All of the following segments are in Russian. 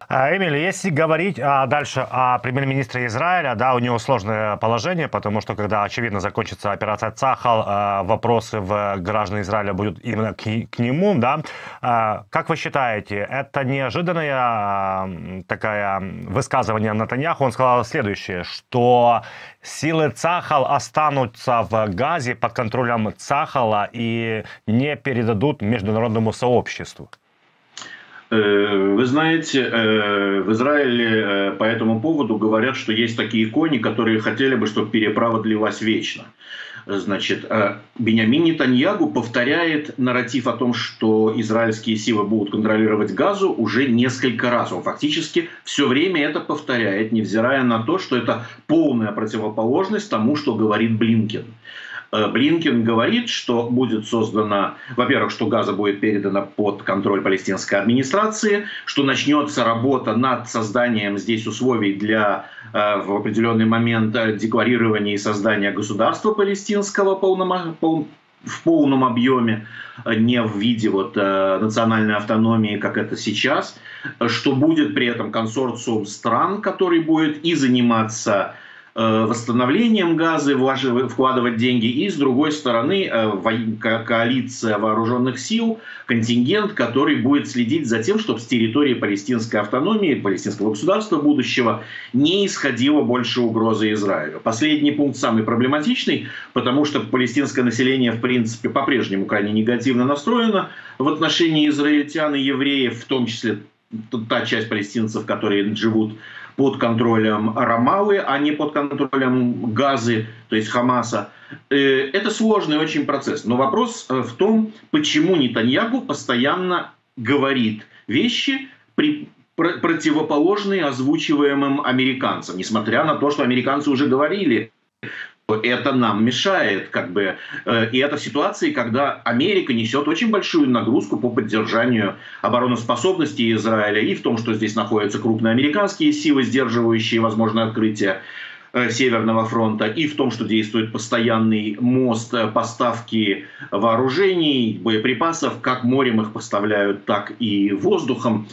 Эмиль, если говорить дальше о премьер-министре Израиля, да, у него сложное положение, потому что когда, очевидно, закончится операция «Цахал», вопросы в граждан Израиля будут именно к нему, да. Как вы считаете, это неожиданное такое высказывание Нетаньяху? Он сказал следующее, что силы «Цахал» останутся в Газе под контролем «Цахала» и не передадут международному сообществу. Вы знаете, в Израиле по этому поводу говорят, что есть такие кони, которые хотели бы, чтобы переправа длилась вечно. Значит, Биньямин Нетаньяху повторяет нарратив о том, что израильские силы будут контролировать Газу уже несколько раз. Он фактически все время это повторяет, невзирая на то, что это полная противоположность тому, что говорит Блинкен. Блинкен говорит, что будет создана, во-первых, что Газа будет передана под контроль палестинской администрации, что начнется работа над созданием здесь условий для в определенный момент декларирования и создания государства палестинского в полном объеме, не в виде национальной автономии, как это сейчас, что будет при этом консорциум стран, который будет и заниматься восстановлением Газы, вкладывать деньги, и, с другой стороны, коалиция вооруженных сил, контингент, который будет следить за тем, чтобы с территории палестинской автономии, палестинского государства будущего не исходила больше угрозы Израилю. Последний пункт самый проблематичный, потому что палестинское население, в принципе, по-прежнему крайне негативно настроено в отношении израильтян и евреев, в том числе та часть палестинцев, которые живут под контролем Рамаллы, а не под контролем Газы, то есть Хамаса. Это сложный очень процесс. Но вопрос в том, почему Нетаньяху постоянно говорит вещи, противоположные озвучиваемым американцам, несмотря на то, что американцы уже говорили. Это нам мешает, и это в ситуации, когда Америка несет очень большую нагрузку по поддержанию обороноспособности Израиля, и в том, что здесь находятся крупные американские силы, сдерживающие возможное открытие Северного фронта, и в том, что действует постоянный мост поставки вооружений, боеприпасов, как морем их поставляют, так и воздухом.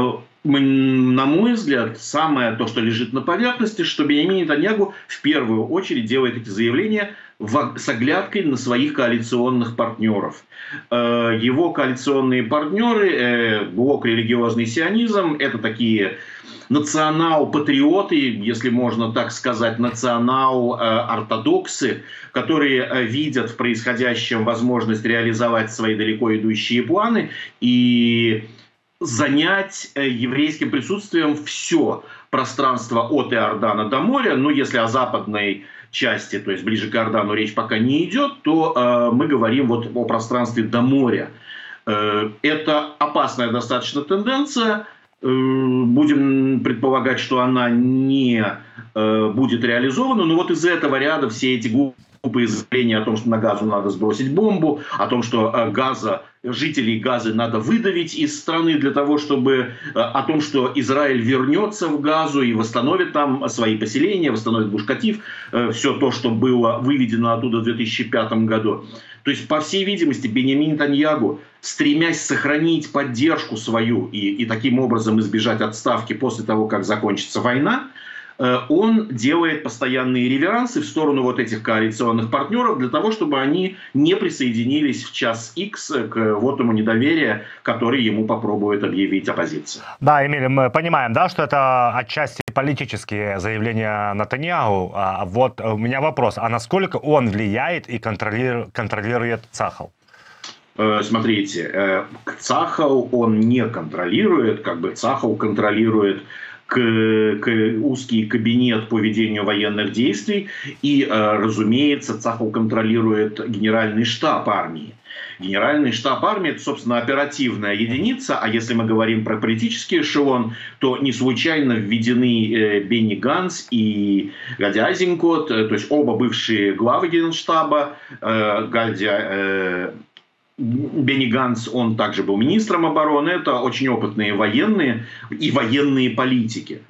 На мой взгляд, самое то, что лежит на поверхности, что Биньямин Нетаньяху в первую очередь делает эти заявления с оглядкой на своих коалиционных партнеров. Его коалиционные партнеры, блок религиозный сионизм, это такие национал-патриоты, если можно так сказать, национал-ортодоксы, которые видят в происходящем возможность реализовать свои далеко идущие планы и занять еврейским присутствием все пространство от Иордана до моря. Но если о западной части, то есть ближе к Иордану, речь пока не идет, то мы говорим о пространстве до моря. Это опасная достаточно тенденция. Будем предполагать, что она не будет реализована. Но вот из этого ряда все эти глупые заявления о том, что на Газу надо сбросить бомбу, о том, что жителей Газы надо выдавить из страны для того, чтобы... о том, что Израиль вернется в Газу и восстановит там свои поселения, восстановит Гуш-Катив, все то, что было выведено оттуда в 2005 году. То есть, по всей видимости, Биньямин Нетаньяху, стремясь сохранить поддержку свою и таким образом избежать отставки после того, как закончится война, он делает постоянные реверансы в сторону вот этих коалиционных партнеров для того, чтобы они не присоединились в час X к вотуму недоверия, который ему попробует объявить оппозиция. Да, Эмиль, мы понимаем, да, что это отчасти политические заявления Нетаньяху. Вот у меня вопрос, а насколько он влияет и контролирует Цахал? Смотрите, Цахал он не контролирует, Цахал контролирует узкий кабинет по ведению военных действий. И, разумеется, Цахал контролирует генеральный штаб армии. Генеральный штаб армии – это, собственно, оперативная единица, а если мы говорим про политический эшелон, то не случайно введены Бенни Ганц и Гади Айзенкот, то есть оба бывшие главы генштаба. Бенни Ганц, он также был министром обороны, это очень опытные военные и военные политики.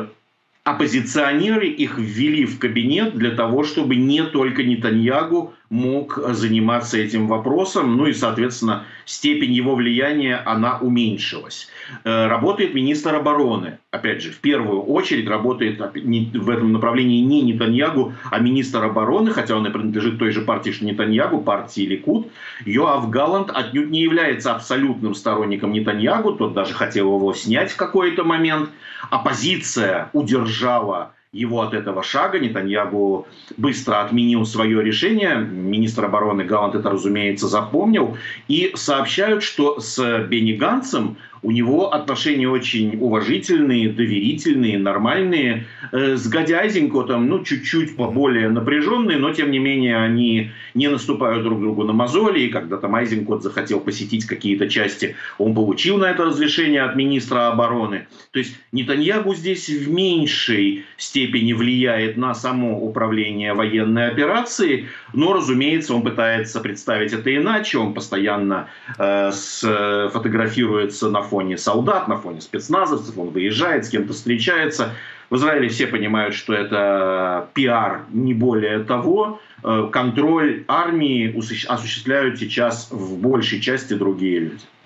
Оппозиционеры их ввели в кабинет для того, чтобы не только Нетаньяху мог заниматься этим вопросом, ну и, соответственно, степень его влияния, она уменьшилась. Работает министр обороны. Опять же, в первую очередь работает в этом направлении не Нетаньягу, а министр обороны, хотя он и принадлежит той же партии, что Нетаньягу, партии Ликуд. Йоав Галлант отнюдь не является абсолютным сторонником Нетаньягу, тот даже хотел его снять в какой-то момент. Оппозиция удержала его от этого шага. Нетаньягу быстро отменил свое решение. Министр обороны Галлант это, разумеется, запомнил. И сообщают, что с Бенни Ганцем у него отношения очень уважительные, доверительные, нормальные. С Гади Айзенкотом, ну, чуть-чуть более напряженные, но, тем не менее, они не наступают друг другу на мозоли. И когда там Айзенкот захотел посетить какие-то части, он получил на это разрешение от министра обороны. То есть Нетаньягу здесь в меньшей степени влияет на само управление военной операцией, но, разумеется, он пытается представить это иначе. Он постоянно фотографируется на фоне солдат, на фоне спецназовцев, он выезжает, с кем-то встречается. В Израиле все понимают, что это пиар, не более того. Контроль армии осуществляют сейчас в большей части другие люди.